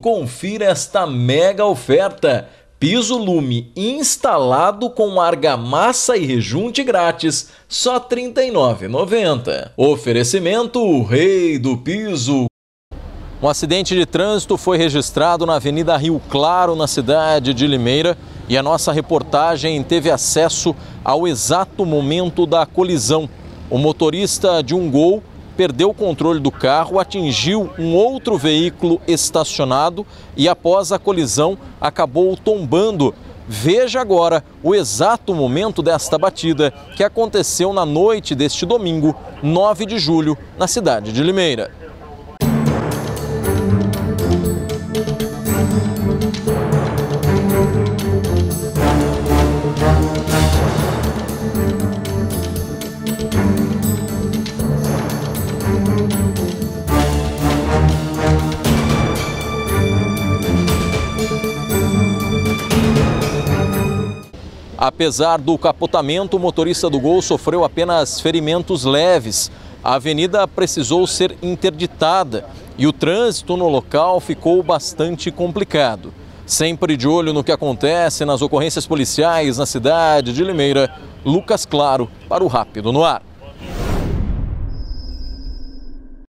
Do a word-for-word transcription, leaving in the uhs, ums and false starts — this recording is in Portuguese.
Confira esta mega oferta. Piso Lume instalado com argamassa e rejunte grátis, só trinta e nove reais e noventa centavos. Oferecimento o Rei do Piso. Um acidente de trânsito foi registrado na Avenida Rio Claro, na cidade de Limeira, e a nossa reportagem teve acesso ao exato momento da colisão. O motorista de um Gol perdeu o controle do carro, atingiu um outro veículo estacionado e, após a colisão, acabou tombando. Veja agora o exato momento desta batida, que aconteceu na noite deste domingo, nove de julho, na cidade de Limeira. Apesar do capotamento, o motorista do Gol sofreu apenas ferimentos leves. A avenida precisou ser interditada e o trânsito no local ficou bastante complicado. Sempre de olho no que acontece nas ocorrências policiais na cidade de Limeira, Lucas Claro para o Rápido no Ar.